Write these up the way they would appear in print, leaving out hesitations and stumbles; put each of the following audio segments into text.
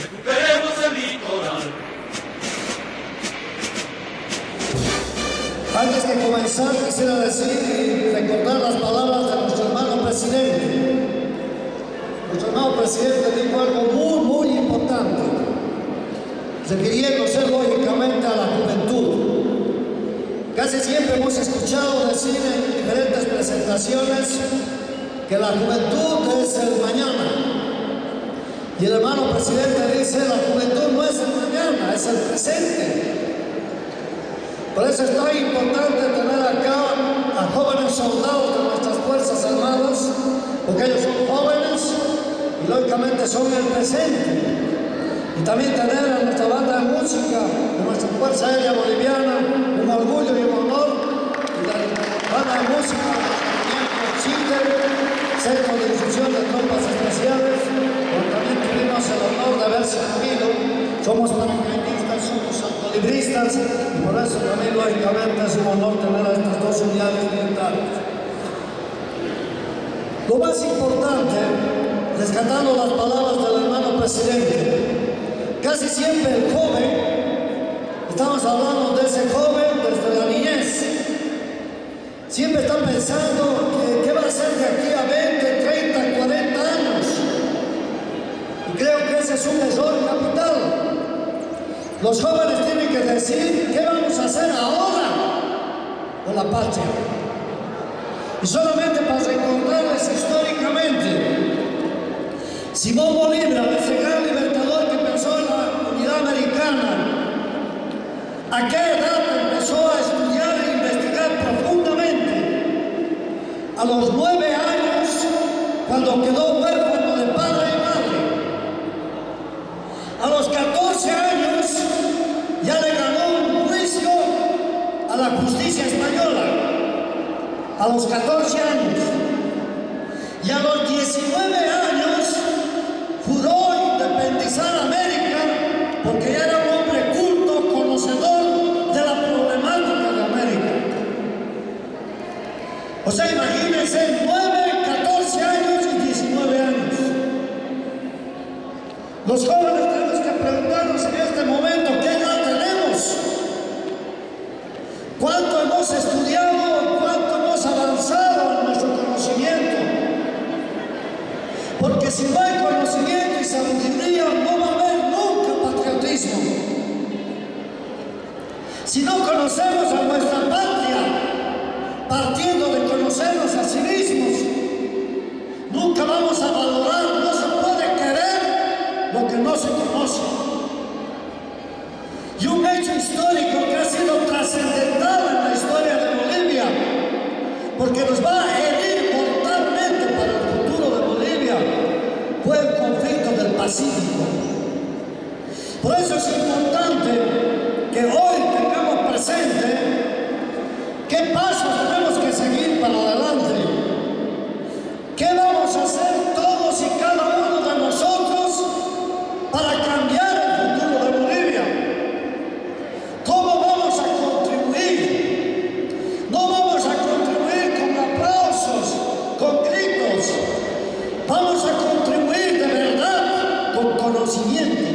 recuperemos el litoral. Antes de comenzar, quisiera decir y recordar las palabras de nuestro hermano presidente. Nuestro hermano presidente dijo algo muy importante, refiriéndose lógicamente a la juventud. Casi siempre hemos escuchado decir en diferentes presentaciones que la juventud es el mañana. Y el hermano presidente dice, la juventud no es el mañana, es el presente. Por eso es tan importante tener acá a jóvenes soldados de nuestras Fuerzas Armadas, porque ellos son jóvenes y lógicamente son el presente. Y también tener a nuestra banda de música de nuestra Fuerza Aérea Boliviana, un orgullo y un honor. Y la banda de música Centro de Difusión de Tropas Especiales, donde también tuvimos el honor de haber servido. Somos paracaidistas, somos autolibristas, y por eso también lógicamente es un honor tener a estas dos unidades militares. Lo más importante, rescatando las palabras del hermano presidente, casi siempre el joven, estamos hablando de ese joven desde la niñez, siempre está pensando que qué va a hacer de aquí a 20, 30, 40 años. Y creo que ese es un error capital. Los jóvenes tienen que decir qué vamos a hacer ahora con la patria. Y solamente para recordarles históricamente, Simón Bolívar, ese gran libertador que pensó en la unidad americana, ¿a qué edad empezó a estudiar e investigar profundamente? A los 9 años, cuando quedó huérfano de padre y madre. A los 14 años, ya le ganó un juicio a la justicia española. A los 14 años. Y a los 19 años, juró independizar América, porque ya era un hombre culto, conocedor de la problemática de América. O sea, imagínense, 9, 14 años y 19 años. Los jóvenes tenemos que preguntarnos en este momento, ¿qué edad tenemos? ¿Cuánto hemos estudiado? ¿Cuánto hemos avanzado en nuestro conocimiento? Porque si no hay conocimiento y sabiduría, no va a haber nunca patriotismo. Si no conocemos a nuestra patria, partiendo de conocernos a sí mismos, nunca vamos a valorar, no se puede querer lo que no se conoce. Y un hecho histórico que ha sido trascendental en la historia de Bolivia, porque nos va a herir mortalmente para el futuro de Bolivia, fue el conflicto del Pacífico. Por eso es importante que hoy tengamos presente qué pasos tenemos que seguir para adelante. ¿Qué vamos a hacer todos y cada uno de nosotros para cambiar el futuro de Bolivia? ¿Cómo vamos a contribuir? No vamos a contribuir con aplausos, con gritos. Vamos a contribuir de verdad con conocimiento.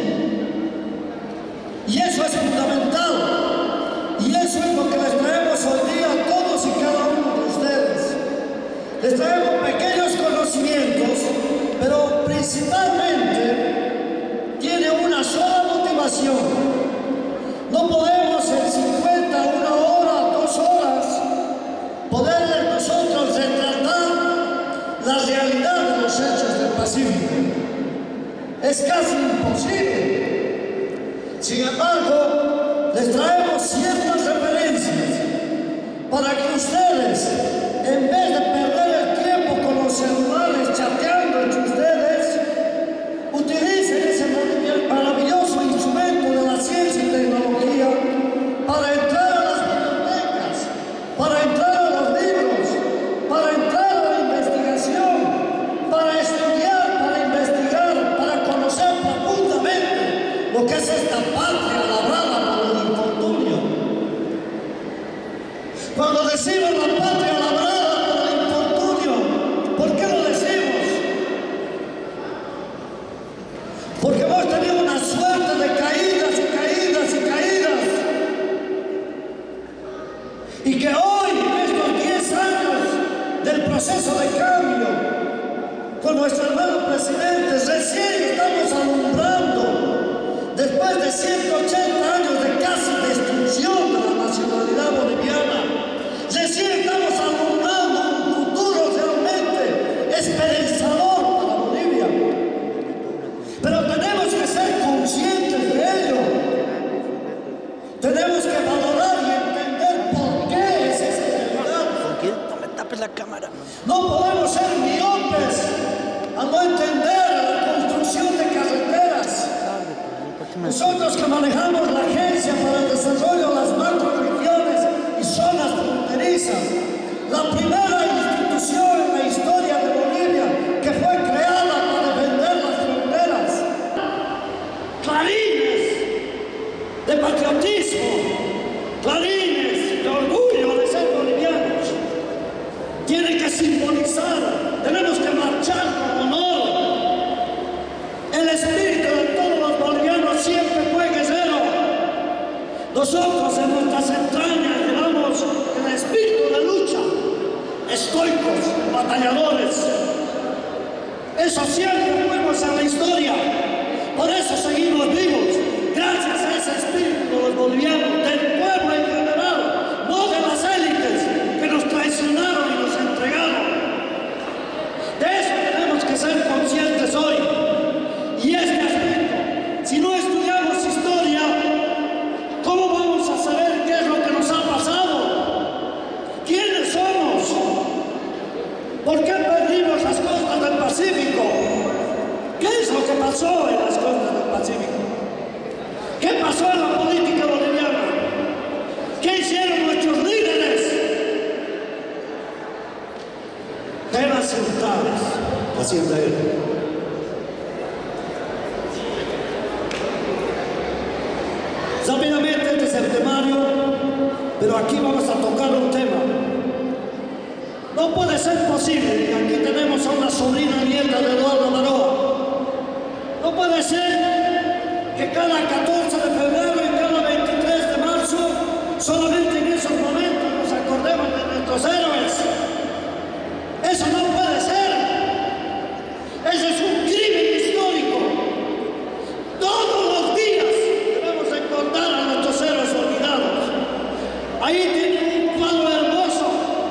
Y eso es fundamental. Y eso es lo que les traemos hoy día a todos y cada uno de ustedes. Les traemos pequeños conocimientos, pero principalmente tiene una sola motivación. No podemos en 50, 1 hora, 2 horas, poder nosotros retratar la realidad de los hechos del Pacífico. Es casi imposible. Sin embargo, les traemos ciertas referencias para que ustedes, en vez de perder el tiempo con los celulares chateando entre ustedes, utilicen ese maravilloso instrumento de la ciencia y tecnología para entrar a las bibliotecas, para entrar a los libros, para entrar a la investigación, para estudiar, para investigar, para conocer profundamente lo que es esta patria labrada por el infortunio. Cuando decimos la patria labrada por el infortunio, ¿por qué lo decimos? Porque hemos tenido una nuestro hermano presidente, recién estamos alumbrando, después de 180 años de casi destrucción de la nacionalidad boliviana, recién estamos alumbrando un futuro realmente esperanzador para Bolivia. Pero tenemos que ser conscientes de ello. Tenemos que valorar y entender por qué es esa realidad. ¿Por qué? No me tapes la cámara. No podemos ser miopes al no entender la construcción de carreteras. Nosotros que manejamos la Agencia para el Desarrollo de las Macrorregiones y Zonas Fronterizas, la primera institución en la historia de Bolivia que fue creada para defender las fronteras. Clarines de patriotismo, clarines de orgullo de ser bolivianos. Tiene que simbolizar, tenemos que marchar con honor. El espíritu de todos los bolivianos siempre fue guerrero. Nosotros en nuestras entrañas llevamos el espíritu de lucha, estoicos, batalladores. Eso siempre fuimos en la historia, por eso seguimos vivos, gracias a ese espíritu de los bolivianos, del pueblo en general, no de las élites que nos traicionaron y nos entregaron. De eso tenemos que ser conscientes hoy. Y este aspecto, si no estudiamos historia, ¿cómo vamos a saber qué es lo que nos ha pasado? ¿Quiénes somos? ¿Por qué perdimos las costas del Pacífico? ¿Qué es lo que pasó en las costas del Pacífico? ¿Qué pasó en la política boliviana? ¿Qué hicieron nuestros líderes? Temas centrales. Hacienda rápidamente este es el temario, pero aquí vamos a tocar un tema. No puede ser posible, y aquí tenemos a una sobrina nieta de Eduardo Maroa, no puede ser que cada 14 de febrero y cada 23 de marzo, solamente en esos momentos nos acordemos de nuestros héroes. Eso no puede ser. Eso es un crimen histórico. Todos los días debemos recordar a nuestros héroes olvidados. Ahí tienen un cuadro hermoso,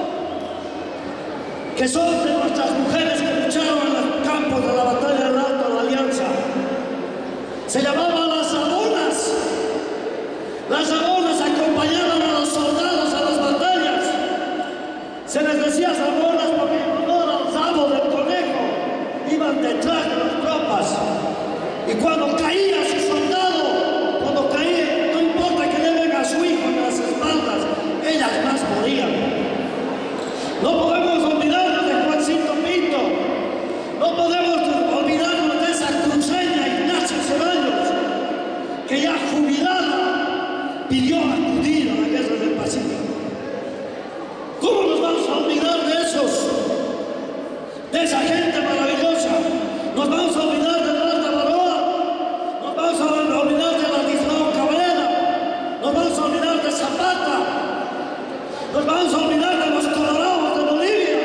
que son de nuestras mujeres que lucharon en los campos de la batalla del Alto de la Alianza. Se llamaban las Sabonas. Las Sabonas acompañaban a los soldados a las batallas. Se les decía Sabonas porque en honor al sabo del conejo iban detrás de las tropas. Y cuando caía su soldado, cuando caía, no importa que lleven a su hijo en las espaldas, ellas más morían. No podemos olvidarnos de Juancito Pinto. No podemos olvidarnos de esa cruceña Ignacia Ceballos, que ya jubilada pidió acudir a la guerra del Pacífico. ¿Cómo nos vamos a olvidar de esos? De esa gente maravillosa. Nos vamos a olvidar de Eduardo Maroa. Nos vamos a olvidar de Ladislao Cabrera. Nos vamos a olvidar de Zapata. Nos vamos a olvidar de los colorados de Bolivia.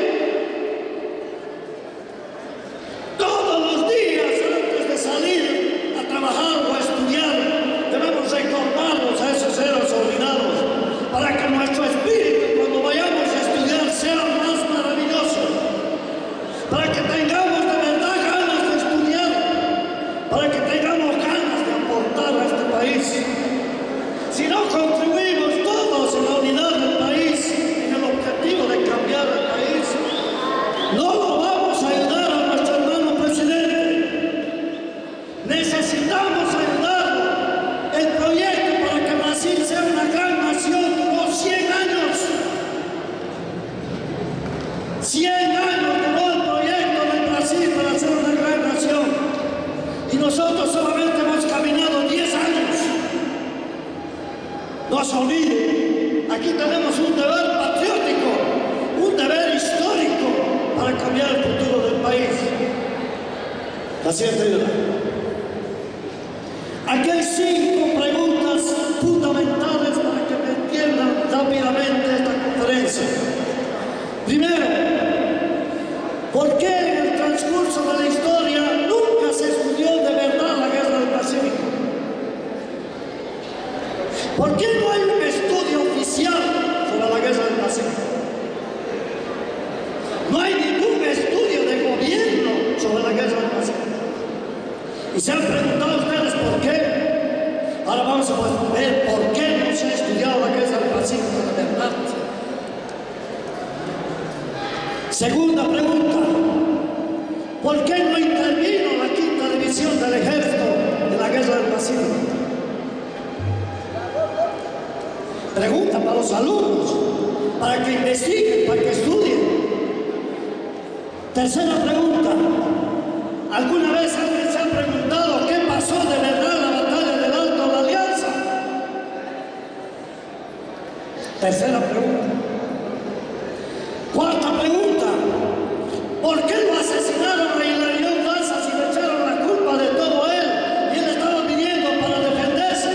Todos los días antes de salir a trabajar o a estudiar, debemos recordarnos a esos héroes olvidados para que nuestro espíritu, cuando vayamos a estudiar, sea más maravilloso. Para que tengamos de verdad ganas de estudiar, para que tengamos ganas de aportar a este país. Si no contribuimos todos en la unidad del país, en el objetivo de cambiar el país, no lo vamos a ayudar a nuestro hermano presidente. Necesitamos ayudarlo. El proyecto para que Brasil sea una gran nación duró 100 años. 100 años duró el proyecto de Brasil para ser una gran nación. Y nosotros solamente hemos caminado 10 años. No se olviden, aquí tenemos un deber patriótico, un deber histórico para cambiar el futuro del país. La siguiente idea. Aquí hay 5 preguntas fundamentales para que me entiendan rápidamente esta conferencia. Primero, ¿por qué en el transcurso de la ¿Por qué no hay un estudio oficial sobre la guerra del Pacífico? No hay ningún estudio de gobierno sobre la guerra del Pacífico. ¿Y se han preguntado ustedes por qué? Ahora vamos a ver por qué no se ha estudiado la guerra del Pacífico de verdad. Segunda pregunta, ¿por qué no intervino la quinta división del ejército en la guerra del Pacífico? Pregunta para los alumnos, para que investiguen, para que estudien. Tercera pregunta, ¿alguna vez alguien se ha preguntado qué pasó de verdad en la batalla del Alto de la Alianza? Tercera pregunta. Cuarta pregunta, ¿por qué lo asesinaron a Hilarión Daza si le echaron la culpa de todo él y él estaba viniendo para defenderse?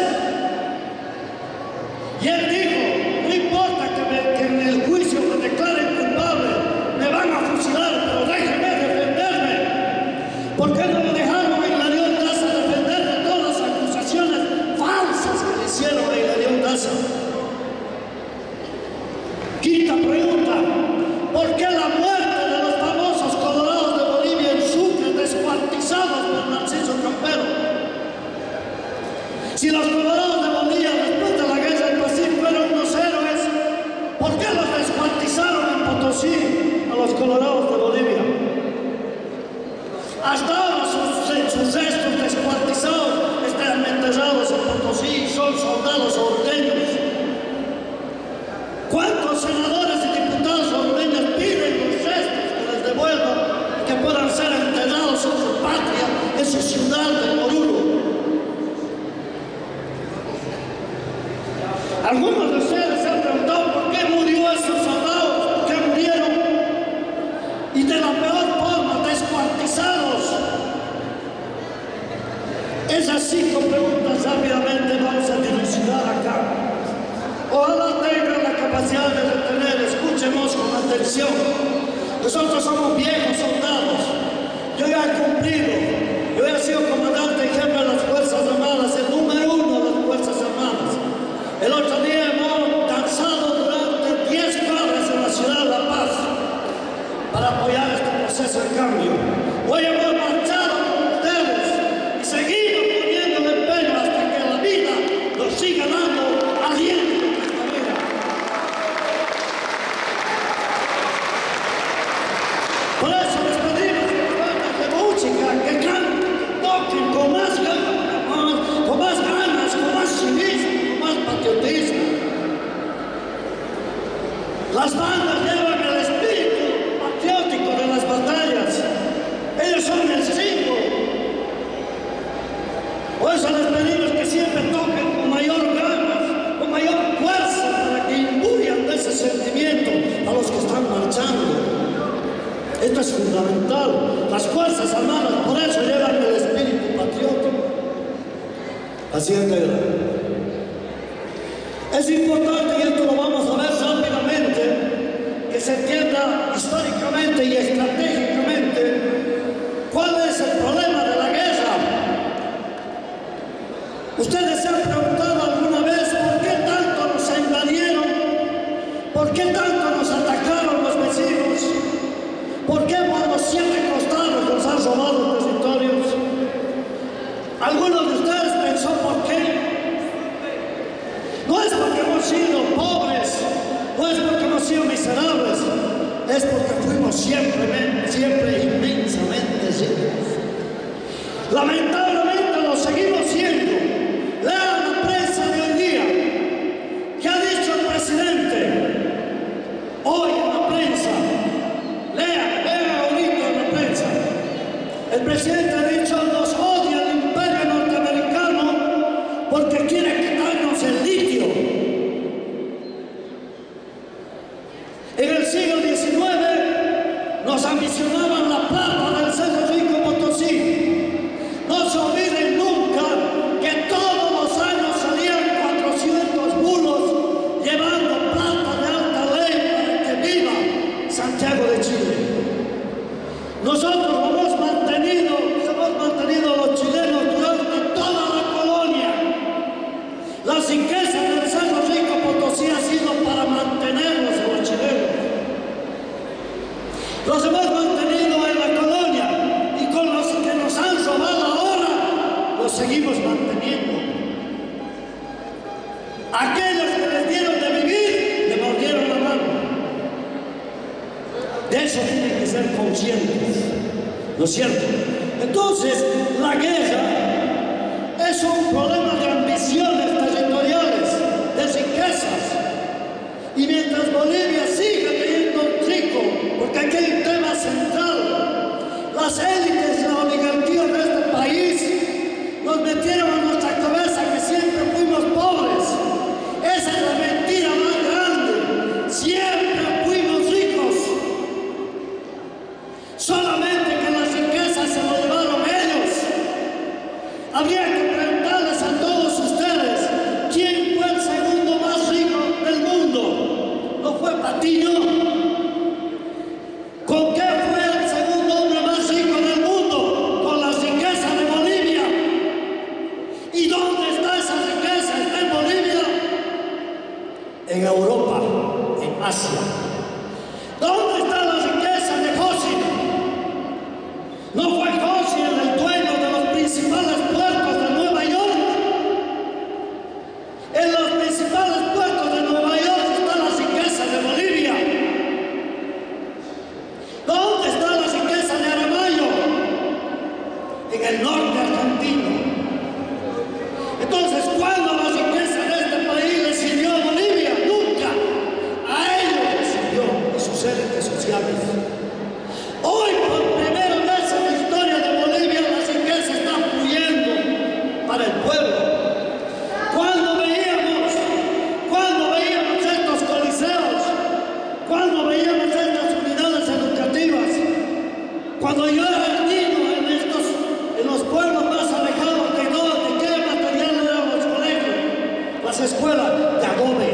Y él dijo, no importa que en el juicio me declaren culpable, me van a fusilar, pero déjenme defenderme. ¿Por qué no lo dejaron a Hilarión Daza defender de todas las acusaciones falsas que le hicieron a Hilarión Daza? Quinta pregunta, ¿por qué la muerte de los famosos colorados de Bolivia en Sucre descuartizados por Narciso Campero? Si los colorados de Bolivia después de la guerra del Pacífico eran unos héroes, ¿por qué los descuartizaron en Potosí a los colorados de Bolivia? Hasta ahora sus restos descuartizados están enterrados en Potosí y son soldados ordeños. ¿Cuántos senadores y diputados hondureños piden los restos que les devuelvan y que puedan ser enterrados en su patria, en su ciudad de Oruro? Algunos de ustedes se han preguntado por qué murió esos soldados, por qué murieron, y de la peor forma, descuartizados. Esas 5 preguntas rápidamente vamos a dilucidar acá. Ojalá tengan la capacidad de retener, escúchenos con atención. Nosotros somos viejos soldados. Yo ya he cumplido. Yo he sido comandante en jefe de las Fuerzas Armadas, el número 1 de las Fuerzas Armadas. El otro día hemos danzado durante 10 cuadras en la ciudad de La Paz para apoyar este proceso de cambio. Hoy hemos marchado con ustedes y seguimos poniendo de empeño hasta que la vida nos siga dando aliento. Por eso les pedimos que nos bandas de música, que canten, toquen con más ganas, con más civismo, con más patriotismo. Las bandas llevan el espíritu patriótico de las batallas. Ellos son el símbolo. Por eso les pedimos que siempre toquen con mayor ganas, con mayor fuerza, para que imbuyan de ese sentimiento a los que están marchando. Esto es fundamental. Las Fuerzas Armadas por eso llevan el espíritu patriótico. Así es que es importante, y esto lo vamos a ver rápidamente, que se entienda históricamente y estratégicamente cuál es el problema de la guerra. ¿Ustedes se han preguntado alguna vez por qué tanto nos invadieron? ¿Por qué tanto nos atacaron los vecinos? ¿Por qué por los 7 costados nos han robado territorios? ¿Algunos de ustedes pensó por qué? No es porque hemos sido pobres, no es porque hemos sido miserables, es porque fuimos siempre inmensamente ricos. Lamentablemente lo seguimos siendo. Lean la prensa de hoy día. ¿Qué ha dicho el presidente? Hoy en la prensa. Lean ahorita en la prensa. El presidente ha dicho: nos odia el imperio norteamericano porque quiere quitarnos el litio. En el siglo XIX nos ambicionaban la plata del Cerro Rico Potosí. No se olviden nunca que todos los años salían 400 mulos llevando plata de alta ley para que viva Santiago de Chile. Nosotros hemos mantenido los chilenos durante toda la colonia. Las riquezas del conscientes, ¿no es cierto? Entonces, la guerra es un problema de ambiciones territoriales, de riquezas. Y mientras Bolivia siga teniendo un trico, porque aquí hay un tema central, las élites y la oligarquía de este país nos metieron a nuestra cabeza que siempre fuimos pobres. Esa es la mentira más grande. Siempre fuimos ricos. Solamente que las riquezas se lo llevaron ellos. Habría que preguntarles a todos ustedes, ¿quién fue el segundo más rico del mundo? ¿No fue Patiño? ¿Con qué fue el segundo hombre más rico del mundo? Con las riquezas de Bolivia. ¿Y dónde está esa riqueza? ¿Está en Bolivia? En Europa, en Asia. ¿Dónde está la riqueza de José? ¿No fue José el dueño de los principales puertos de Nueva York? En los principales puertos de Nueva York está la riqueza de Bolivia. ¿Dónde está la riqueza de Aramayo? En el norte argentino. Entonces, ¿cuándo la riqueza de este país le sirvió a Bolivia? Nunca. A ellos les sirvió y sus élites sociales. Hoy, por primera vez en la historia de Bolivia, la riqueza está fluyendo para el pueblo. Cuando veíamos estos coliseos, cuando veíamos estas unidades educativas, cuando yo era niño en los pueblos más alejados de qué material eran los colegios, las escuelas de adobe.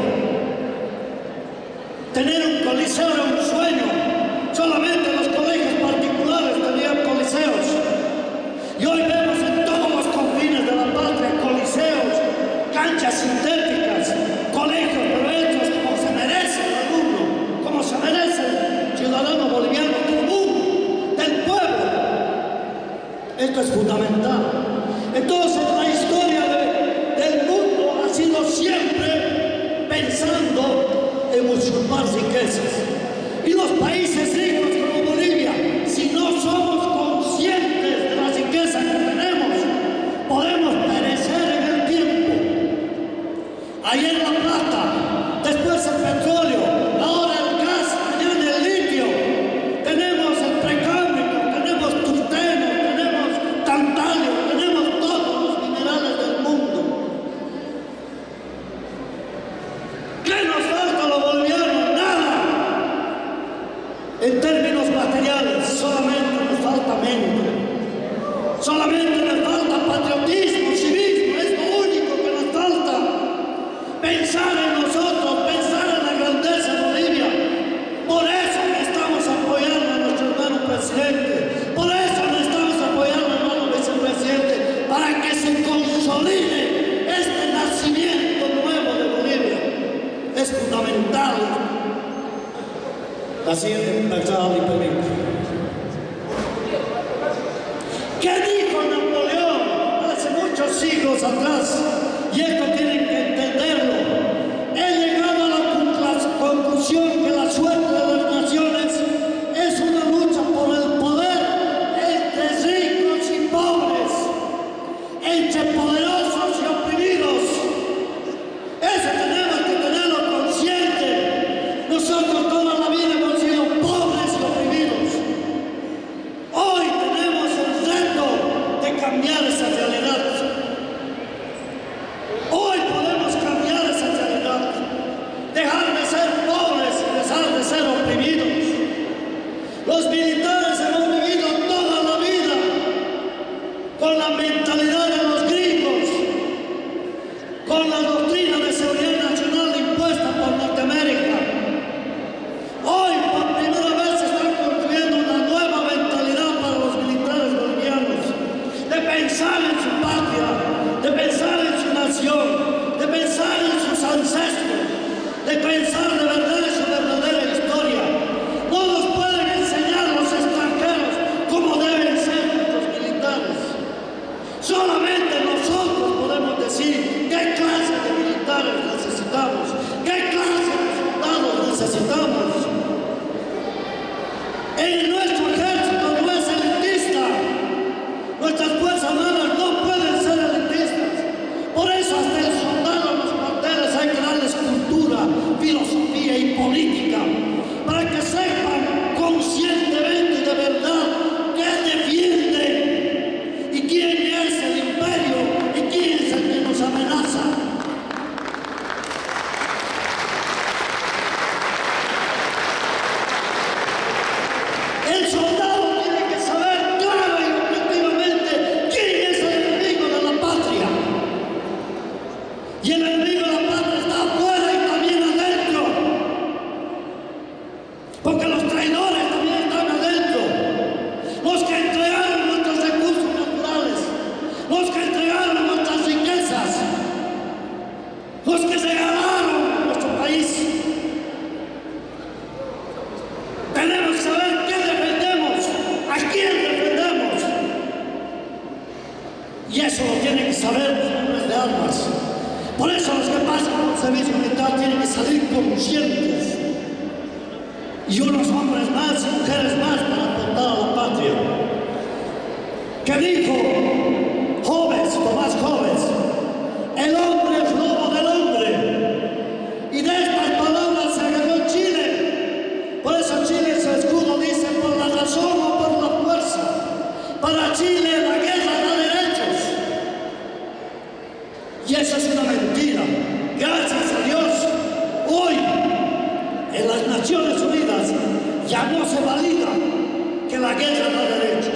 Tener un coliseo era un sueño. Solamente los colegios particulares tenían coliseos. Y hoy vemos en todos los confines de la patria coliseos, canchas sintéticas, colegios pero hechos como se merece el alumno, como se merece el ciudadano boliviano común del pueblo. Esto es fundamental. Entonces la historia del mundo ha sido siempre pensando en usurpar riquezas. Y los países ricos como Bolivia, si no somos conscientes de la riqueza que tenemos, podemos perecer en el tiempo. Ayer la plata, después el petróleo, ahora el gas, mañana el litio. Tenemos el precámbrico, tenemos tungsteno, tenemos tantalio, tenemos todos los minerales del mundo. ¿Qué nos falta a los bolivianos? Nada. En términos materiales, solamente nos falta mente. Solamente nos falta patriotismo, civismo, es lo único que nos falta. Pensar en nosotros, pensar en la grandeza de Bolivia. Por eso necesitamos apoyar a nuestro hermano presidente. Por eso necesitamos apoyar a nuestro hermano vicepresidente, para que se consolide este nacimiento nuevo de Bolivia. Es fundamental. La siguiente persona, ¿qué dijo Napoleón hace muchos siglos atrás? Y esto tienen que entenderlo. He llegado a la conclusión que la suerte de las naciones es una lucha por el poder entre ricos y pobres, entre poderosos y oprimidos. Eso tenemos que tenerlo consciente. Nosotros toda la vida hemos sido pobres y oprimidos. Hoy tenemos el reto de cambiar esa realidad. Y el enemigo de la patria está afuera y también adentro. Porque los traidores también están adentro. Los que entregaron nuestros recursos naturales. Los que entregaron nuestras riquezas. Los que regalaron nuestro país. Tenemos que saber qué defendemos, a quién defendemos. Y eso lo tienen que saber los hombres de armas. Por eso los que pasan por el servicio militar tienen que salir conscientes. Y unos hombres más y mujeres más para aportar a la patria. Que dijo Tomás Jóvenes, el hombre es lobo del hombre. Y de estas palabras se agarró Chile. Por eso Chile en su escudo dice por la razón o por la fuerza. Para Chile la guerra da derechos. Y eso es una mentira. Gracias a Dios, hoy en las Naciones Unidas ya no se valida que la guerra da derechos.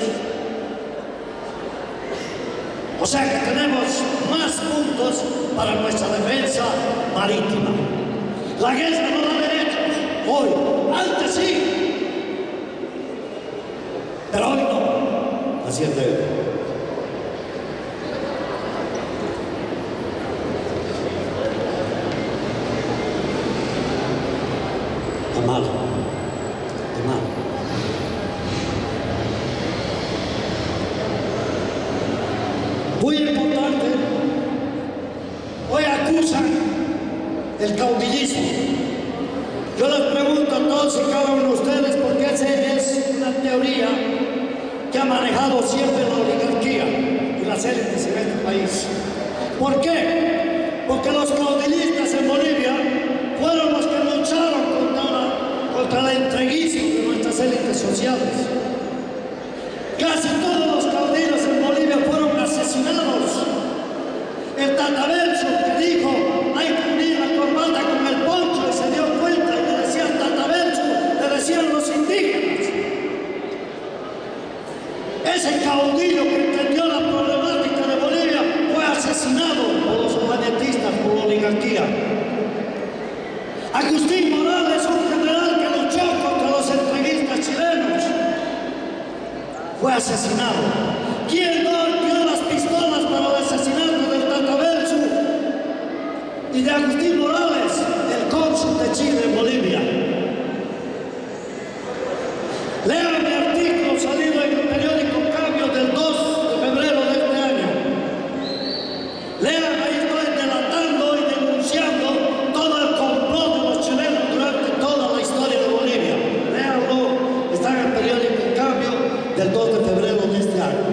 O sea que tenemos más puntos para nuestra defensa marítima. La guerra no da derechos, hoy, antes sí, pero hoy no. Así es de mal. Muy importante, hoy acusan el caudillismo. Yo les pregunto a todos y cada uno de ustedes porque esa es una teoría que ha manejado siempre la oligarquía y las élites en este país. ¿Por qué? Porque los caudillistas en Bolivia fueron los que lucharon contra el entreguismo de nuestras élites sociales. Casi todos los caudillos en Bolivia fueron asesinados. El Tatabencho que dijo hay que unir la corbata con el poncho y se dio cuenta y le decían Tatabencho, le decían los indígenas. Ese caudillo que entendió la problemática de Bolivia fue asesinado por los objetistas, por la oligarquía. Agustín Morales, un general que luchó contra los entreguistas chilenos, fue asesinado. ¿Quién dio las pistolas para el asesinato del Tatabencho y de Agustín Morales, el cónsul de Chile en Bolivia? Lean mi artículo salido en el periódico Cambio del 2 de febrero de este año. Lean, ahí estoy delatando y denunciando todo el complot de los chilenos durante toda la historia de Bolivia. Leanlo, está en el periódico Cambio del 2 de febrero de este año.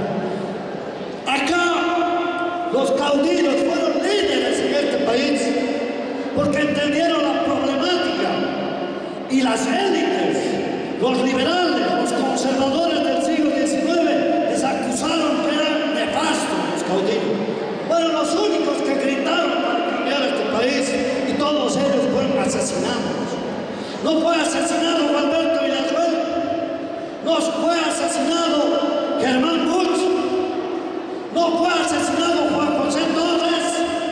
Acá los caudillos fueron líderes en este país porque entendieron la problemática y las élites, los liberales, los conservadores del siglo XIX les acusaron que eran nefastos los caudillos. Fueron los únicos que gritaron para cambiar este país y todos ellos fueron asesinados. No fue asesinado Alberto Villazuel, no fue asesinado Germán Buch, no fue asesinado Juan José Torres.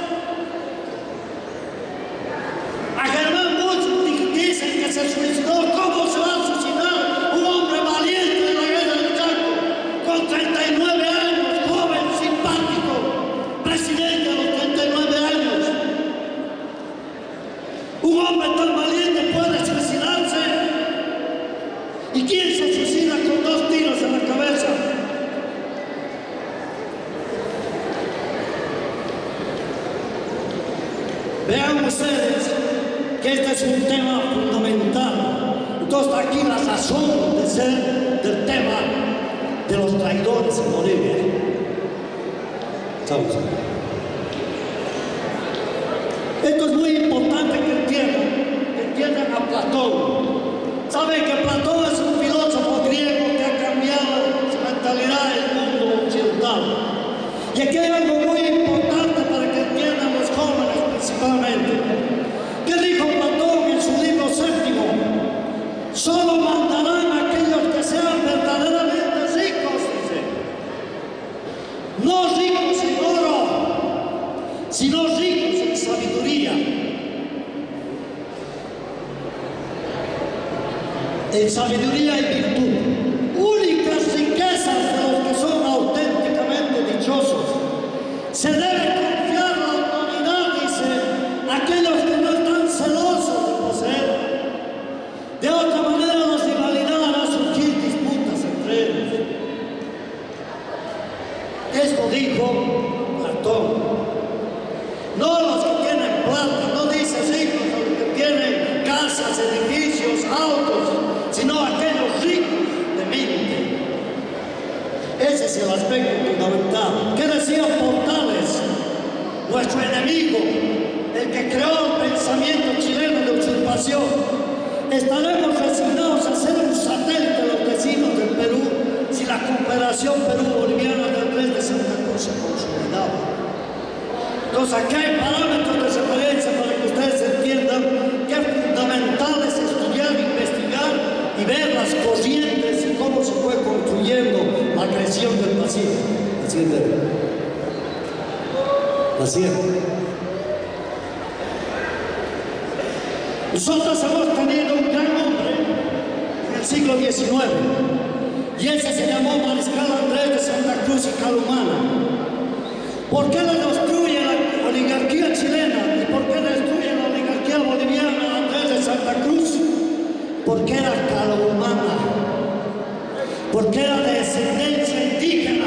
A Germán Buch dicen que se suicidó. ¿Cómo se va a suicidar un hombre valiente de la guerra del Chaco con 39 años, joven, simpático, presidente a los 39 años? Un hombre tan valiente puede suicidarse. ¿Y quién se suicida con 2 tiros en la cabeza? Vean ustedes que este es un tema fundamental. Entonces aquí la razón de ser del tema de los traidores en Bolivia. Estamos aquí. Esto es muy importante que entiendan a Platón. Saben que Platón es un filósofo griego que ha cambiado su mentalidad en el mundo occidental. Y aquí hay algo muy importante para que entiendan los jóvenes principalmente. ¿Qué dijo Platón en su libro séptimo? Solo mandarán a aquellos que sean verdaderamente ricos, dice. No ricos en oro, sino ricos en y sabiduría. En sabiduría y virtud, únicas riquezas de los que son auténticamente dichosos. Se debe confiar la autoridad, dice, a aquellos que no están celosos de poseer. De otra manera, la rivalidad hará surgir disputas entre ellos. Esto dijo Platón. No los que tienen plata, no dice ricos los que tienen casas, edificios, autos, sino aquellos ricos de mente. Ese es el aspecto fundamental. ¿Qué decía Portales? Nuestro enemigo, el que creó el pensamiento chileno de usurpación. Estaremos resignados a ser un satélite de los vecinos del Perú si la cooperación Perú-Boliviana de Andrés de Santa Cruz se consolidaba. Entonces, aquí hay parámetros de referencia para que ustedes entiendan que es fundamental es estudiar, investigar y ver las corrientes y cómo se fue construyendo la creación del Pacífico. La siguiente. Nosotros hemos tenido un gran hombre en el siglo XIX y ese se llamó Mariscal Andrés de Santa Cruz y Calumana. ¿Por qué le destruye la oligarquía chilena y por qué destruye la oligarquía boliviana Andrés de Santa Cruz? Porque era calumana, porque era de descendencia indígena.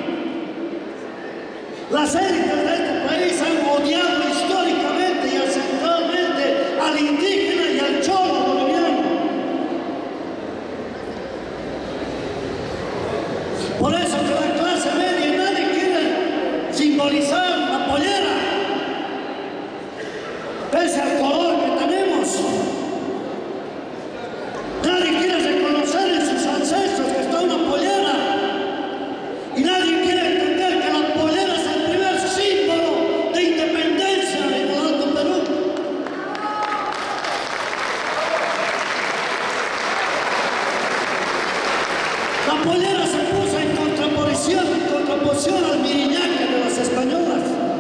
Las élites de este país han odiado históricamente y ancestralmente al indígena y al cholo boliviano. Por eso que la clase media nadie quiere simbolizar la pollera, pese al color que tenemos. Nadie quiere reconocer en sus ancestros que está una pollera y nadie quiere entender que la pollera es el primer símbolo de independencia en el Alto Perú. La pollera se puso en contraposición al miriñaque de las españolas.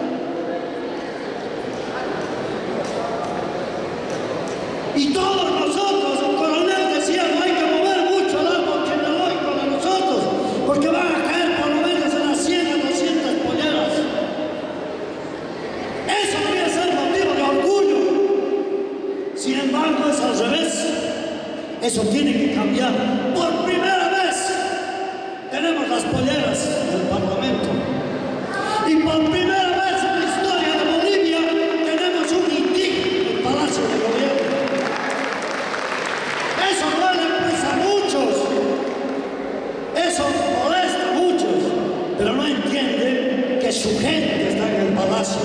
Y todos nosotros, el coronel decía, no hay que mover mucho el árbol genealógico de nosotros, porque van a caer por lo menos en las 100 a 200 polleras. Eso debería ser motivo de orgullo. Sin embargo, es al revés. Eso tiene que cambiar. Por primera vez tenemos las polleras del Parlamento. Y por primera vez en la historia de Bolivia tenemos un indígena en el Palacio de Gobierno. Eso duele pues a muchos, eso molesta a muchos, pero no entienden que su gente está en el palacio.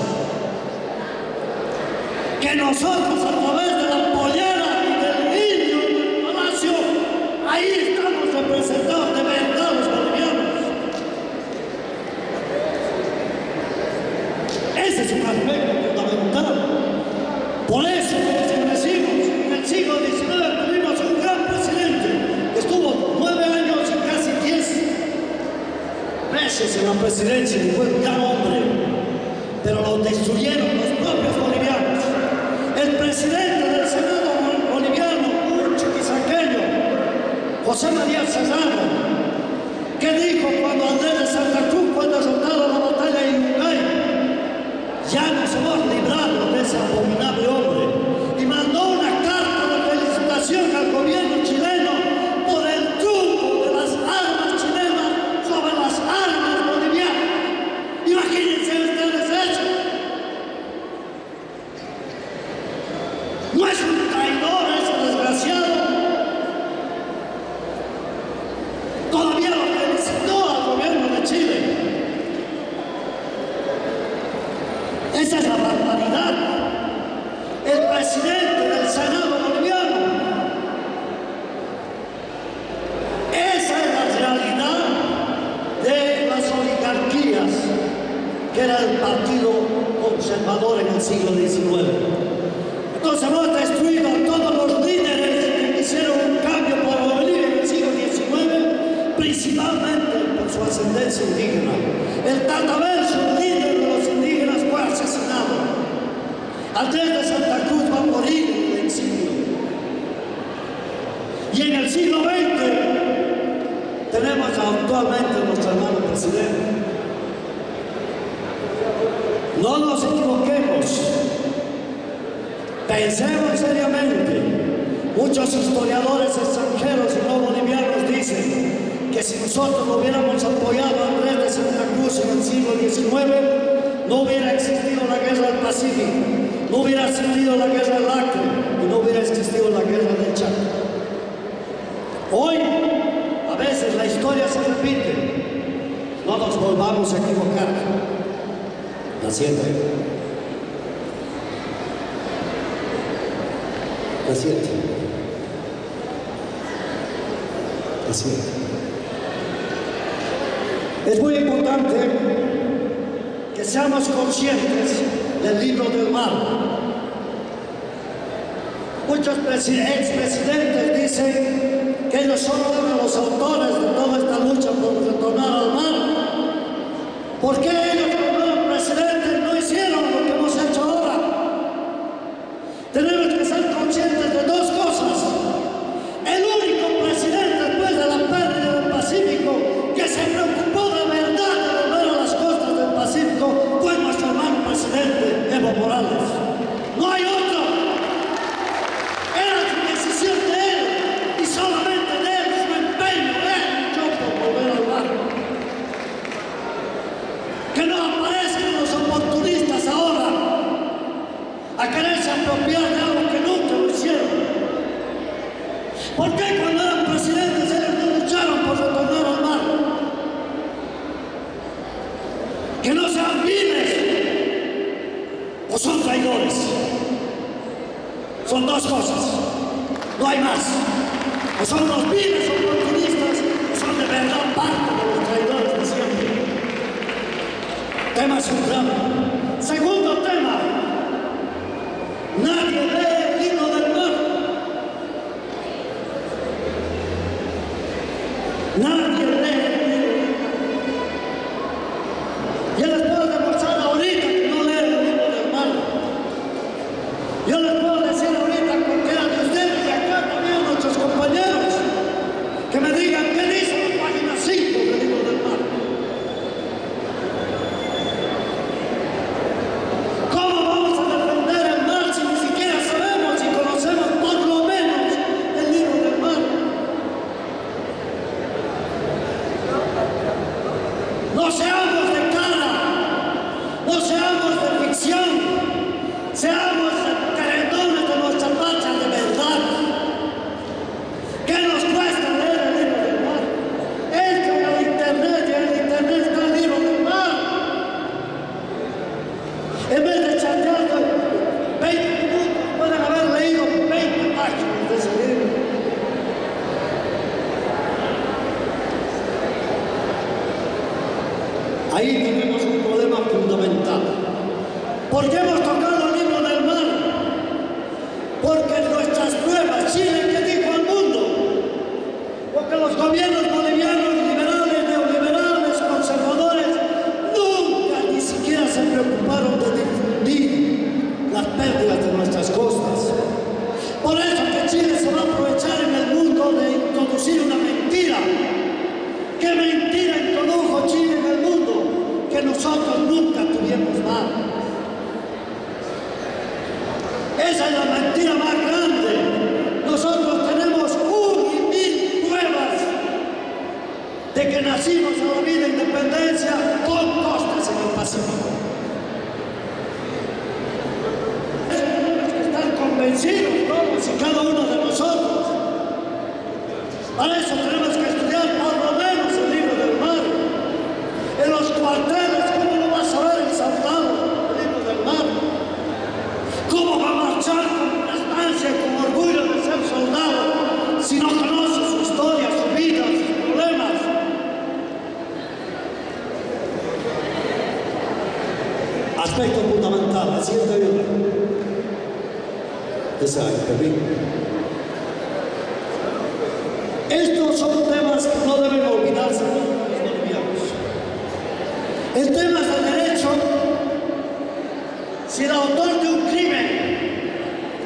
Que nosotros a través de la pollera y del indio del palacio, ahí estamos representados de verdad los bolivianos. Ese es un aspecto fundamental. Por eso, como decimos, en el siglo XIX tuvimos un gran presidente que estuvo 9 años y casi 10 meses en la presidencia y fue un gran hombre, pero lo destruyeron los propios bolivianos. El presidente del Senado boliviano, un chiquisaqueño, José María Serrano, que dijo cuando Andrés de Santa Cruz fue derrotado en la batalla de Yungay, ya no somos librados de ese abominable hombre, y mandó una carta de felicitación al gobierno chileno por el triunfo de las armas chilenas sobre las armas bolivianas. Imagínense ustedes eso. ¿No es un traidor ese desgraciado? Todavía lo felicitó al gobierno de Chile. Esa es la barbaridad. El presidente del Senado boliviano. Esa es la realidad de las oligarquías que era el partido conservador en el siglo XIX. Entonces hemos destruido a todos los líderes que hicieron un cambio para Bolivia en el siglo XIX, principalmente por su ascendencia indígena. El Tataverso, líder de los indígenas, fue asesinado. Andrés de Santa Cruz va a morir en el exilio. Y en el siglo XX tenemos actualmente nuestro hermano presidente. No nos equivoquemos, pensemos seriamente. Muchos historiadores extranjeros y no bolivianos dicen que si nosotros no hubiéramos apoyado a Andrés de Santa Cruz en el siglo XIX, no hubiera existido la guerra del Pacífico, no hubiera existido la guerra del Acre y no hubiera existido la guerra del Chaco. Hoy, a veces la historia se repite, no nos volvamos a equivocar. La siento. La siento. La siento. Es muy importante que seamos conscientes del libro del mar. Muchos expresidentes dicen que ellos son los autores de toda esta lucha por retornar al mar. ¿Por qué ellos, cuando eran presidentes, no hicieron lo que hemos hecho ahora? Tenemos que ser conscientes de dos cosas. El único presidente después de la pérdida del Pacífico que se preocupó de verdad de volver a las costas del Pacífico fue nuestro hermano presidente Evo Morales. No hay otro. Era su decisión de él y solamente de él, su empeño, él luchó por volver al mar. Que no aparezcan los oportunistas ahora a quererse apropiar de algo que nunca lo hicieron. ¿Por qué cuando eran presidentes ellos no lucharon por retornar al mar? Que no sean viles o son traidores. Son dos cosas, no hay más. O son los viles oportunistas o son de verdad parte de los traidores de siempre. Tema central. Segundo tema, nadie lee el libro del mar. Nadie lee el libro. Yo les puedo demostrar ahorita que no leen el libro del mar. Yo les puedo decir ahorita a cualquiera de ustedes y acá también a nuestros compañeros que me digan qué dice la página 5 del libro del mar. ¿Cómo vamos a defender el mar si ni siquiera sabemos y conocemos por lo menos el libro del mar? No seamos de cara, no seamos de ficción, seamos querendones de nuestra patria de verdad. ¿Qué nos cuesta leer el libro del mar? Entren al internet y en el internet está el libro del mar. En vez de chatear 20 minutos, pueden haber leído 20 páginas de ese libro. Ahí tenemos un problema fundamental. ¿Por qué hemos tocado el libro del mar? Porque en nuestras pruebas, Chile, ¿qué dijo al mundo? Porque los gobiernos bolivianos, liberales, neoliberales, conservadores, nunca ni siquiera se preocuparon de difundir las pérdidas de nuestras costas. Por eso que Chile se va a aprovechar en el mundo de introducir una mentira. ¿Qué mentira introdujo Chile en el mundo? Que nosotros nunca tuvimos mar. Esa es la mentira más grande. Nosotros tenemos 1.000 pruebas de que nacimos a la vida independencia con costas en el Pacífico. Tenemos que estar convencidos todos y cada uno de nosotros. Para eso tenemos que estudiar por lo menos el libro del mar. En los cuarteles, ¿cómo no va a saber el soldado el libro del mar? ¿Cómo va a marchar con prestancia, con orgullo de ser soldado, si no conoce su historia, su vida, sus problemas? Aspecto fundamental, el 101. Exacto, bien. Estos son temas que no deben olvidarse los bolivianos. El tema del derecho, si el autor de un crimen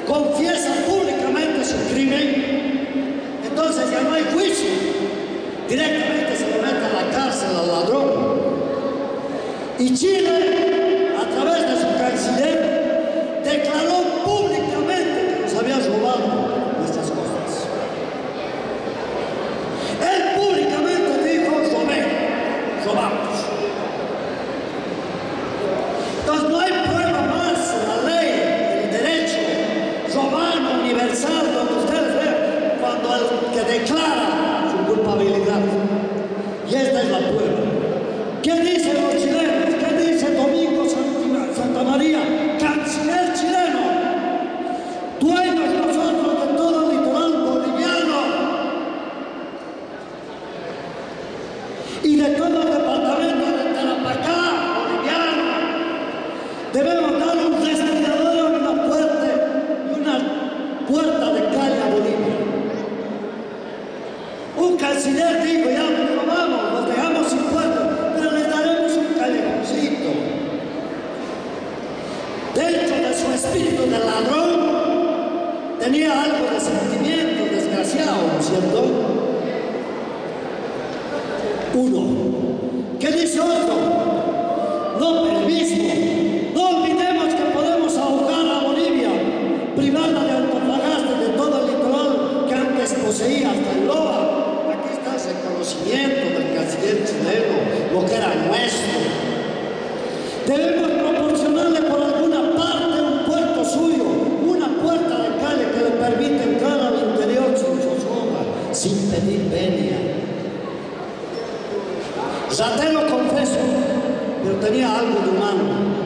confiesa públicamente su crimen, entonces ya no hay juicio. Directamente se lo mete a la cárcel al ladrón. Y Chile, a través de su canciller, declaró públicamente que nos había robado nuestras cosas. Él públicamente dijo: robamos. Entonces no hay prueba más en la ley, el derecho romano universal, donde ustedes ven, cuando el que declara su culpabilidad. Y esta es la prueba. ¿Qué dicen los chilenos? ¿Qué dice Domingo Santa María, canciller chileno? Dueños nosotros de todo el litoral boliviano y de todo el departamento de Tarapacá boliviano. Debemos dar un respirador y una puerta de calle a Bolivia. Un canciller dijo: ya nos robamos, nos dejamos sin puerta, pero les daremos un callejoncito. Dentro de su espíritu de ladrón tenía algo de sentimiento, desgraciado, ¿no es cierto? Uno. ¿Qué dice otro? No, periodismo. No olvidemos que podemos ahogar a Bolivia, privarla de Antofagasta, de todo el litoral que antes poseía, hasta el Loa. Aquí está ese conocimiento del canciller chileno, lo que era nuestro. Debemos proporcionarle por alguna parte un puerto suyo, una puerta de calle que le permita entrar al interior sin zozobra, sin pedir venia. Ratero, confeso, pero tenía algo de humano.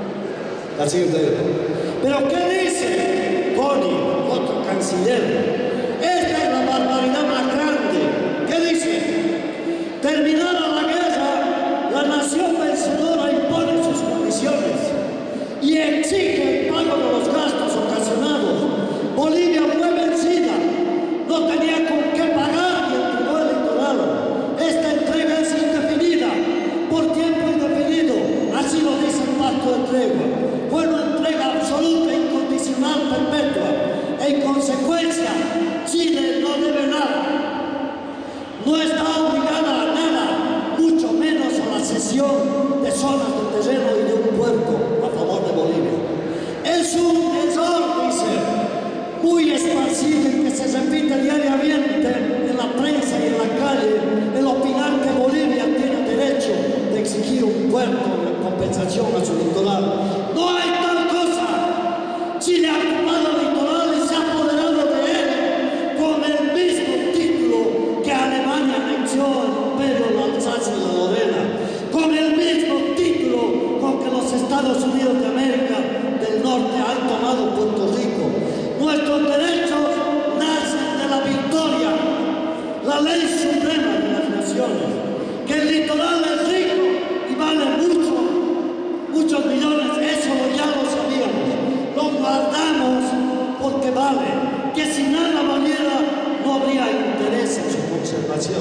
Pero ¿qué dice Coni, otro canciller? Esta es la barbaridad más grande. ¿Qué dice? Terminada la guerra, la nación vencedora impone sus condiciones y exige el pago de los gastos ocasionados. Bolivia fue vencida, no tenía con qué pagar y entregó el litoral. Esta entrega es indefinida, por tiempo indefinido, así lo dice el pacto de tregua. Fue una entrega absoluta, incondicional, perpetua. En consecuencia, Chile no debe nada. No está obligada a nada, mucho menos a la cesión de zonas de terreno y de un puerto a favor de Bolivia. Es un error, dice, muy esparcido y que se repite diariamente en la prensa y en la calle, el opinar que Bolivia tiene derecho de exigir un puerto de compensación a su litoral. No hay tal cosa. Chile ha ocupado el litoral y se ha apoderado de él con el mismo título que Alemania anexó el imperio de Alsacia y la Lorena, con el mismo título con que los Estados Unidos de América del Norte han tomado Puerto Rico. Nuestros derechos nacen de la victoria, la ley suprema de las naciones, que el litoral es rico y vale muchos millones, eso ya lo sabíamos, lo guardamos porque vale, que si nada valiera no habría interés en su conservación.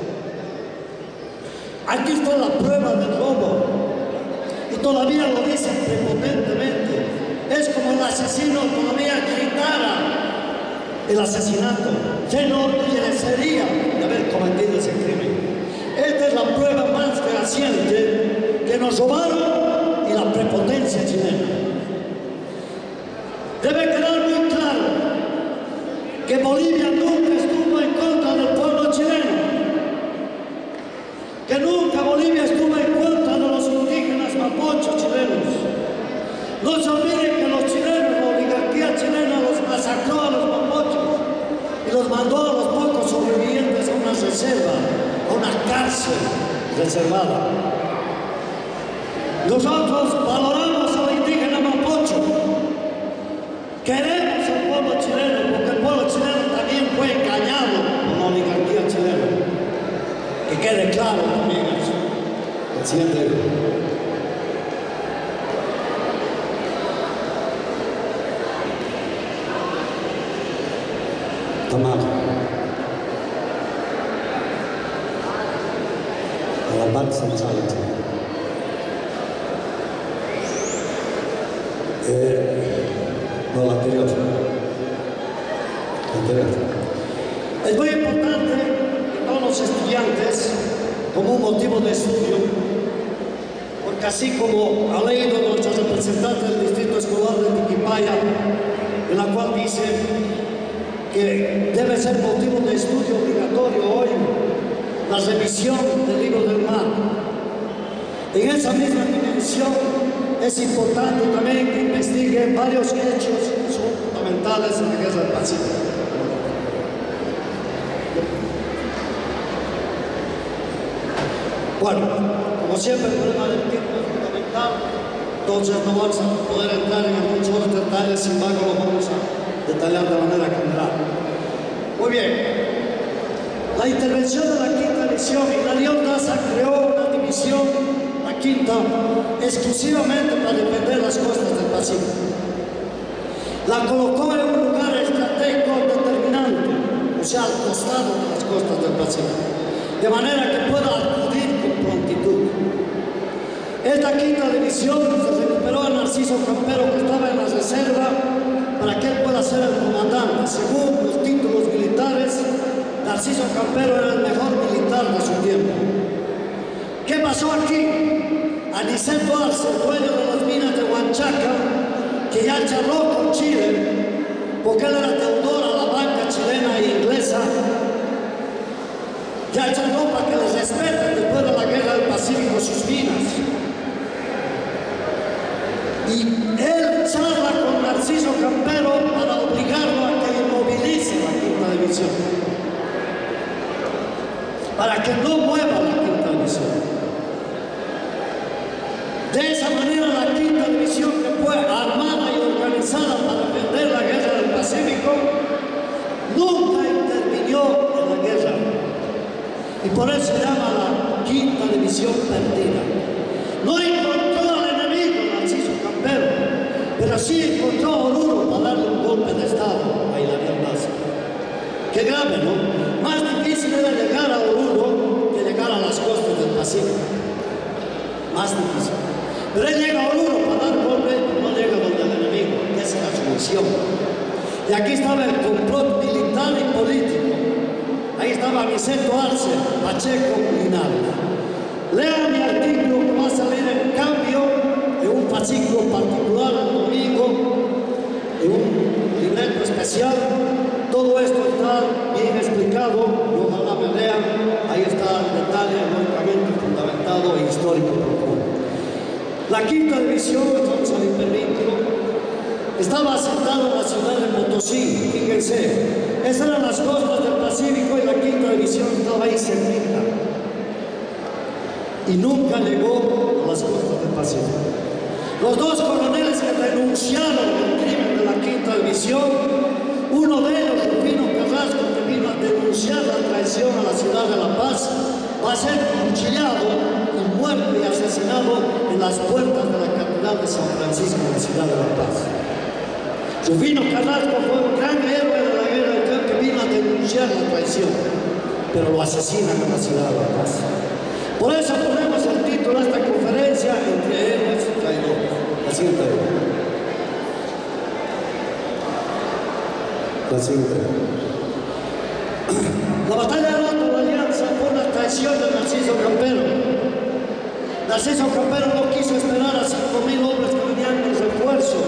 Aquí está la prueba del robo y todavía lo dicen prepotentemente. Es como el asesino todavía gritara el asesinato, se enorgullecería de haber cometido ese crimen. Esta es la prueba más fehaciente que nos robaron y la prepotencia chilena. Debe quedar muy claro que Bolivia nunca estuvo en contra del pueblo chileno, que nunca Bolivia estuvo en contra de los indígenas mapuches chilenos. No se olviden que los chilenos, la oligarquía chilena, los masacró a los mapuches y los mandó a los pocos sobrevivientes a una reserva, a una cárcel reservada. Nosotros valoramos al indígena mapuche, queremos al pueblo chileno, porque el pueblo chileno también fue engañado por la oligarquía chilena. Que quede claro también eso. El siguiente. Tomar. A la bad society. No, la anterior. Es muy importante que todos los estudiantes, como un motivo de estudio, porque así como ha leído nuestro representante del Distrito Escolar de Tiquipaya, en la cual dice que debe ser motivo de estudio obligatorio hoy la revisión del libro del mar. En esa misma dimensión es importante también que investigue varios hechos que son fundamentales en la Guerra del Pacífico. Bueno, como siempre el problema del tiempo es fundamental, entonces no vamos a poder entrar en muchos otros detalles, sin embargo lo vamos a detallar de manera general. Muy bien, la intervención de la quinta edición, Hilarión Daza creó una división, la quinta, exclusivamente para defender las costas del Pacífico. La colocó en un lugar estratégico determinante, o sea, al costado de las costas del Pacífico, de manera que pueda acudir con prontitud. Esta quinta división se recuperó a Narciso Campero, que estaba en la reserva, para que él pueda ser el comandante. Según los títulos militares, Narciso Campero era el mejor militar de su tiempo. ¿Qué pasó aquí? Aniceto Arce, dueño de las minas de Huanchaca, que ya charló con Chile, porque él era deudor a la banca chilena e inglesa, ya charló para que les respeten después de la Guerra del Pacífico sus minas. Y él charla con Narciso Campero para obligarlo a que inmovilice la quinta división, para que no mueva la quinta división. De esa manera la quinta división, que fue armada y organizada para defender la Guerra del Pacífico, nunca intervinió en la guerra. Y por eso se llama la quinta división perdida. No encontró al enemigo, Narciso Campero, pero sí encontró a Oruro para darle un golpe de estado a Hilarión Daza. Qué grave, ¿no? Más difícil era llegar a Oruro que llegar a las costas del Pacífico. Más difícil. Pero él llega a Oruro para dar golpe, no llega donde el enemigo. Esa era su misión. Y aquí estaba el complot militar y político. Ahí estaba Aniceto Arce, Pacheco y Linares. Lean mi artículo que va a salir en Cambio, en un fascículo particular el domingo, en un libreto especial. Todo esto está bien explicado, y ojalá me lean. Ahí está el detalle, lógicamente fundamentado e histórico profundo. La quinta división, estamos al hipervínculo, estaba asentada en la ciudad de Potosí, fíjense. Esas eran las costas del Pacífico y la quinta división estaba ahí cerquita. Y nunca llegó a las costas del Pacífico. Los dos coroneles que denunciaron el crimen de la quinta división, uno de ellos, Rufino Carrasco, que vino a denunciar la traición a la ciudad de La Paz, va a ser cuchillado y muerto y asesinado en las puertas de la Catedral de San Francisco en la ciudad de La Paz. Rufino Carrasco fue un gran héroe de la guerra que vino a denunciar la traición, pero lo asesinan en la ciudad de La Paz. Por eso ponemos el título a esta conferencia, Entre héroes y traidores. La siguiente. La siguiente. La batalla del Alto de la Alianza fue una traición de Narciso Campero. Narciso Campero no quiso esperar a 5.000 hombres que venían en refuerzo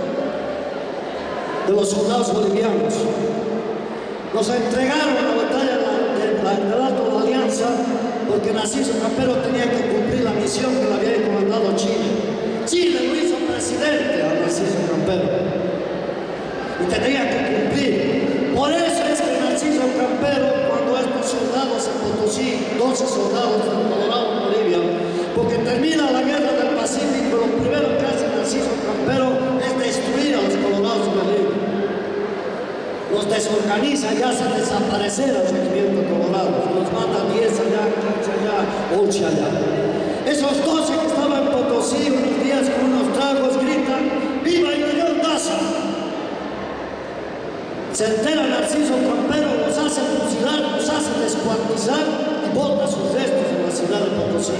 de los soldados bolivianos. Nos entregaron la batalla del Alto de la Alianza porque Narciso Campero tenía que cumplir la misión que le había encomendado Chile. Chile lo hizo presidente a Narciso Campero y tenía que cumplir. Por eso es que Narciso Campero, cuando estos soldados en Potosí, 12 soldados del Colorado en Bolivia, porque termina la guerra del Pacífico, lo primero que hace Narciso Campero es destruir a los colorados de Bolivia. Los desorganiza y hace desaparecer al regimiento colorado. Los manda 10 allá, 15 allá, 8 allá. Esos 12 que estaban en Potosí unos días con unos tragos gritan: ¡Viva Hilarión Daza! Se entera Narciso Campero, los hace fusilar, los hace descuartizar y bota sus restos en la ciudad de Potosí.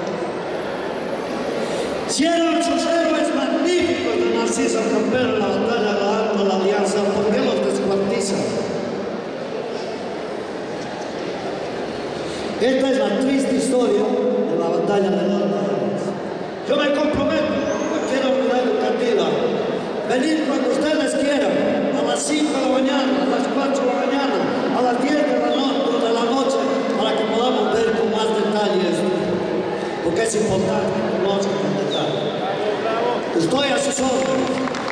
Si eran sus héroes magníficos de Narciso Campero en la batalla de la Alianza, ¿por qué los descuartizan? historia de la batalla de los Dalles. Yo me comprometo con cualquier unidad educativa, venir cuando ustedes quieran, a las 5 de la mañana, a las 4 de la mañana, a las 10 de la noche, para que podamos ver con más detalle esto, porque es importante que conozcan con detalle. Estoy a sus órdenes.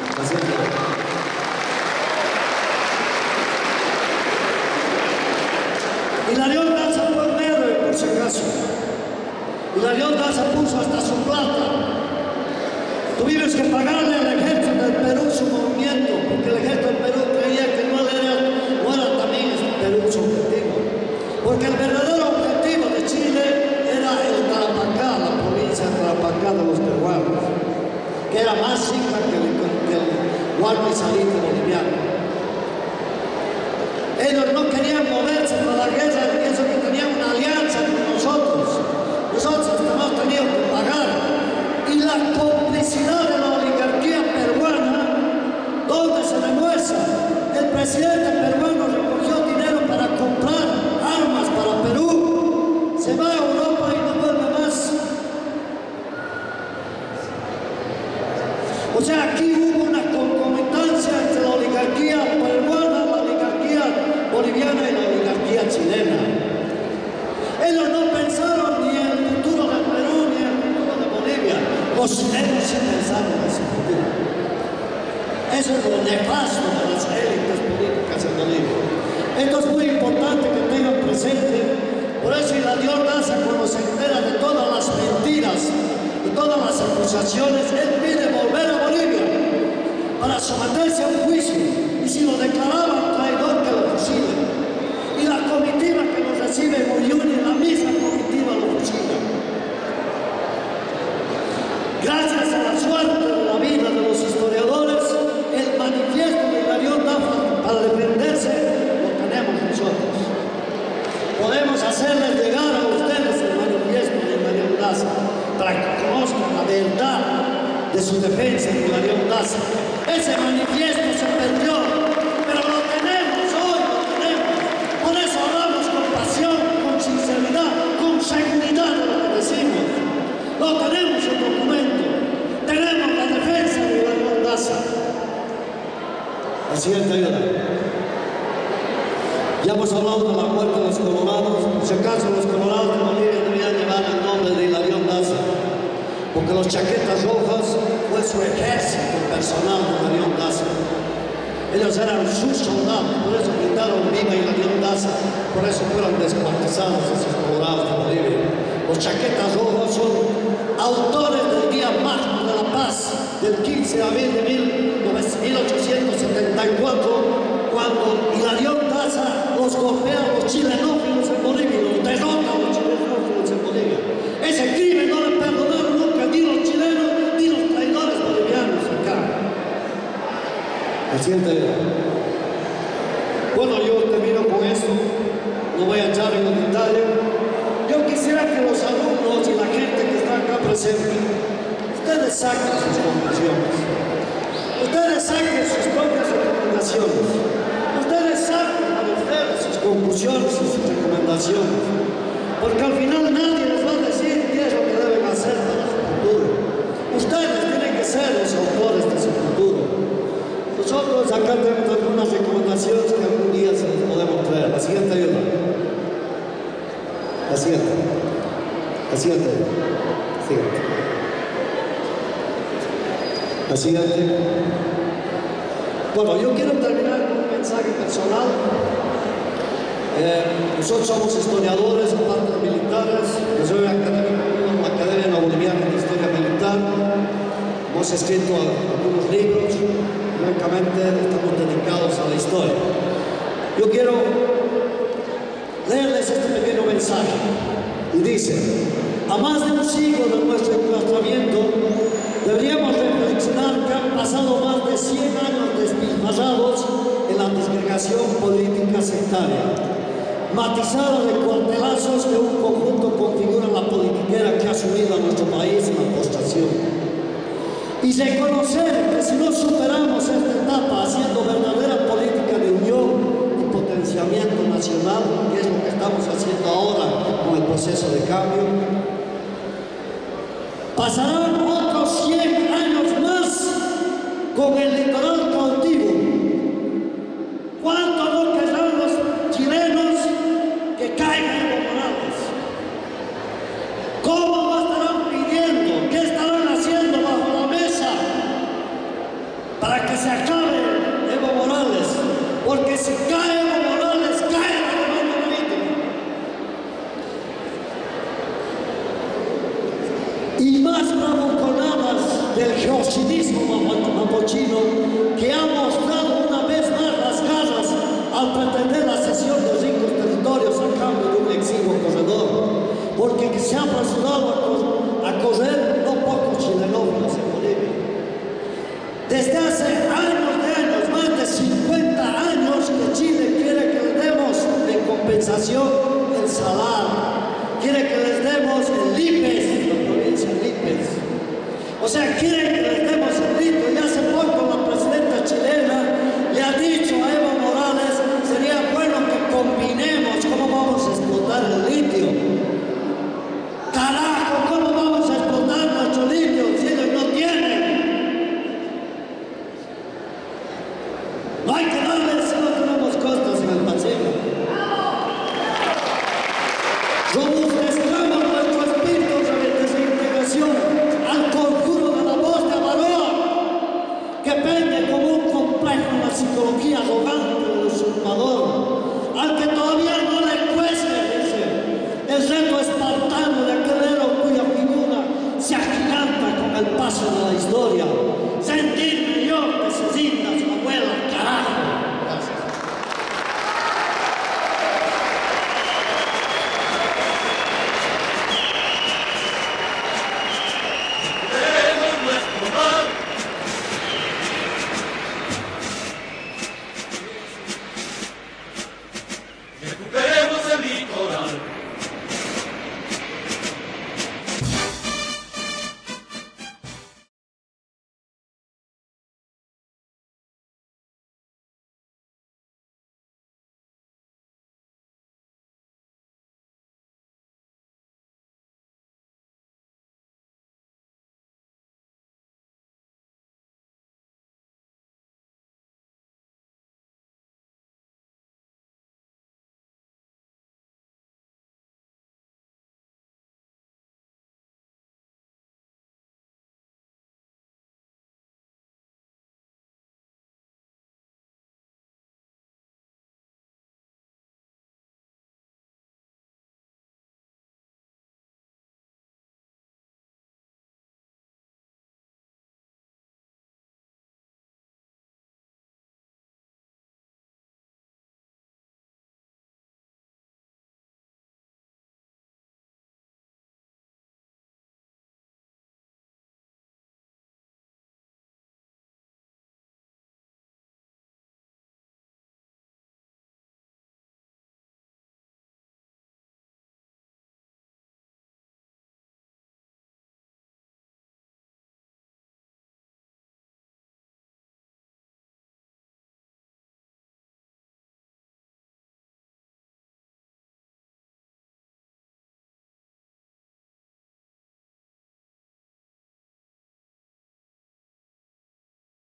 Hilarión Daza fue un héroe, por si acaso. Hilarión Daza puso hasta su plata. Tuvimos que pagarle al ejército del Perú su movimiento, porque el ejército del Perú creía que no era también el Perú su objetivo. Porque el verdadero objetivo de Chile era el Tarapacá, la provincia de Tarapacá de los peruanos, que era más rica que el Guardia Salite boliviano. Ellos no querían moverse para la guerra, pienso que tenían una alianza con nosotros. Nosotros hemos tenido que pagar. Y la complicidad de la oligarquía peruana, donde se demuestra, el presidente peruano recogió dinero para comprar armas para Perú, se va a Europa y no vuelve más. O sea, aquí hubo una concomitancia entre la oligarquía peruana, la oligarquía boliviana y la oligarquía chilena. Ellos no pensaron ni en el futuro del Perú ni en el futuro de Bolivia. Los chilenos sí pensaron en ese futuro. Eso es lo nefasto de las élites políticas en Bolivia. Esto es muy importante que tengan presente. Por eso Hilarión Daza, cuando se entera de todas las mentiras y todas las acusaciones, él pide volver a Bolivia para someterse a un juicio. Y si lo declaraban traidor, que lo fusilen. Y la comitiva que nos recibe en Uyuni, la misma comitiva lo fusila. Gracias a la suerte de la vida de los historiadores, el manifiesto de Hilarión Daza para defenderse lo tenemos nosotros. Podemos hacerles llegar a ustedes el manifiesto de Hilarión Daza para que conozcan la verdad de su defensa de Hilarión Daza. Ese manifiesto se perdió, pero lo tenemos hoy, lo tenemos. Por eso hablamos con pasión, con sinceridad, con seguridad de lo que decimos. Lo tenemos el documento, tenemos la defensa de Hilarión Daza. La siguiente ayuda. Ya hemos hablado de la muerte de los colorados. Por si acaso los colorados de Bolivia deberían llevar el nombre de Hilarión Daza, porque los chaquetas rojas fue su ejército personal de Hilarión Daza. Ellos eran sus soldados, por eso gritaron viva Hilarión Daza, por eso fueron descuartizados esos colorados de Bolivia. Los chaquetas rojas son autores del Día Mágico de la Paz del 15 de abril de 1874, cuando Hilarión Daza los golpea a los chilenófilos en Bolivia, los derrota a los chilenófilos en Bolivia. Ese crimen no le perdonaron nunca ni los chilenos ni los traidores bolivianos acá. La siguiente idea. Bueno, yo termino con esto, no voy a entrar en el detalle. Yo quisiera que los alumnos y la gente que está acá presente, ustedes saquen sus conclusiones, ustedes saquen sus propias recomendaciones, ustedes saquen a ustedes sus conclusiones y sus recomendaciones, porque al final nadie les va a decir qué es lo que deben hacer para su futuro. Ustedes tienen que ser los autores de su futuro. Nosotros acá tenemos algunas recomendaciones que algún día se les podemos traer. La siguiente ayuda. La siguiente. La siguiente. Siguiente. La siguiente. Bueno, yo quiero terminar con un mensaje personal. Nosotros somos historiadores, aparte de militares. Yo soy académico en la Academia Boliviana de Historia Militar. Hemos escrito algunos libros. Francamente, estamos dedicados a la historia. Yo quiero leerles este pequeño mensaje. Y dice: a más de un siglo de nuestro enclaustramiento, deberíamos reflexionar que han pasado más de 100 años despilfarrados en la disgregación política sectaria, matizada de cuartelazos que un conjunto configuran la politiquera que ha sumido a nuestro país en la postración. Y reconocer que si no superamos esta etapa haciendo verdadera política de unión y potenciamiento nacional, que es lo que estamos haciendo ahora con el proceso de cambio, Pasarán otros 100 años más con el litoral cautivo. ¿Cuánto no querrán los chilenos que caiga Evo Morales? ¿Cómo no estarán pidiendo? ¿Qué estarán haciendo bajo la mesa para que se acabe Evo Morales? Porque si cae Evo Morales, cae la demanda marítima. Y más bravuconadas del geocinismo mapochino, que ha mostrado una vez más las garras al pretender la cesión de ricos territorios a cambio de un exiguo corredor, porque se ha apresurado a correr no pocos chilenófilos en Bolivia. Desde hace años, más de 50 años, que Chile quiere que les demos en compensación el salar, quiere que les demos el LIPES, la provincia LIPES. O sea, quieren que les demos el litio. Y hace poco la presidenta chilena le ha dicho a Evo Morales, sería bueno que combinemos cómo vamos a explotar el litio. Carajo, ¿cómo vamos a explotar nuestro litio si ellos no tienen? No hay que darles si no tenemos costas en el Pacífico. Robustezcamos nuestro espíritu de desintegración al conjuro de la voz de Avaroa, que pende como un complejo en la psicología arrogante del usurpador, al que todavía no le cueste, dice, el reto espartano de aquel héroe cuya figura se agiganta con el paso de la historia.